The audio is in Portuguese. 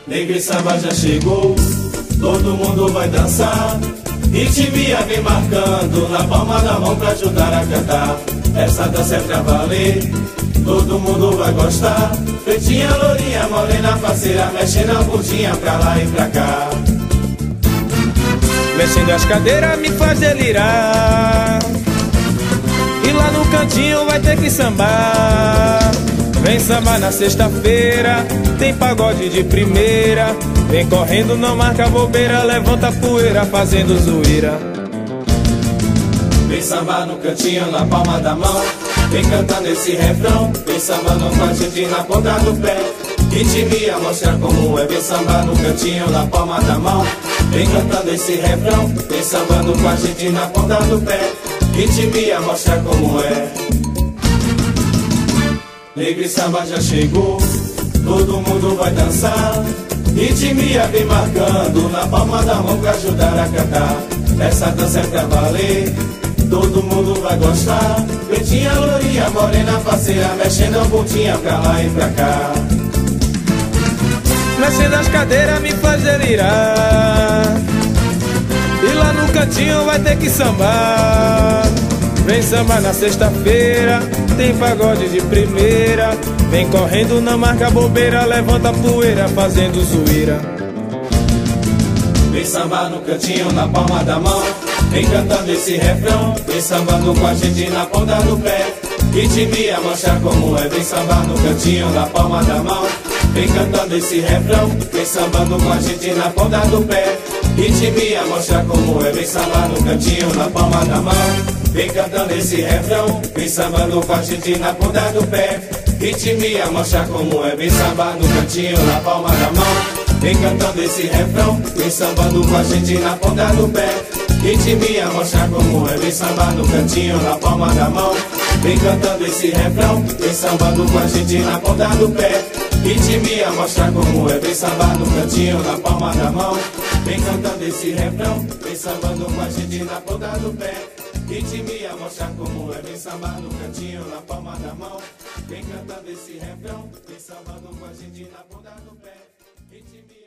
Negro e samba já chegou, todo mundo vai dançar. Ritmia vem marcando na palma da mão pra ajudar a cantar. Essa dança é pra valer, todo mundo vai gostar. Pretinha, lourinha, morena, parceira, mexendo a bundinha pra lá e pra cá. Mexendo as cadeiras me faz delirar. E lá no cantinho vai ter que sambar. Vem sambar na sexta-feira, tem pagode de primeira. Vem correndo, não marca bobeira, levanta a poeira fazendo zoeira. Vem sambar no cantinho, na palma da mão, vem cantando esse refrão. Vem sambando com a gente na ponta do pé. Ritmia mostra como é. Vem sambar no cantinho, na palma da mão, vem cantando esse refrão. Vem sambando com a gente na ponta do pé. Ritmia mostra como é. Negro e samba já chegou, todo mundo vai dançar. Ritmia vem marcando na palma da mão pra ajudar a cantar. Essa dança é pra valer, todo mundo vai gostar. Pretinha, lourinha, morena, parceira, mexendo a bundinha pra lá e pra cá. Mexendo as cadeiras me faz delirar. E lá no cantinho vai ter que sambar. Vem sambar na sexta-feira, tem pagode de primeira. Vem correndo, não marca bobeira, levanta a poeira fazendo zoeira. Vem sambar no cantinho, na palma da mão, vem cantando esse refrão. Vem sambando com a gente na ponta do pé. Ritmia mostra como é. Vem sambar no cantinho, na palma da mão, vem cantando esse refrão. Vem sambando com a gente na ponta do pé. Ritmia mostra como é. Vem sambar no cantinho, na palma da mão, vem cantando esse refrão. Vem sambando com a gente na ponta do pé. Ritmia mostra como é. Vem sambar no cantinho, na palma da mão, vem cantando esse refrão. Vem sambando com a gente na ponta do pé. Ritmia mostra como é. Vem sambar no cantinho, na palma da mão, vem cantando esse refrão. Vem sambando com a gente na ponta do pé. Ritmia mostra como é. Vem sambar no cantinho, na palma da mão, vem cantando esse refrão. Vem sambando com a gente na ponta do pé. Ritmia mostra como é. Vem sambar no cantinho, na palma da mão, vem cantando esse refrão. Vem sambando com a gente na ponta do pé. Ritmia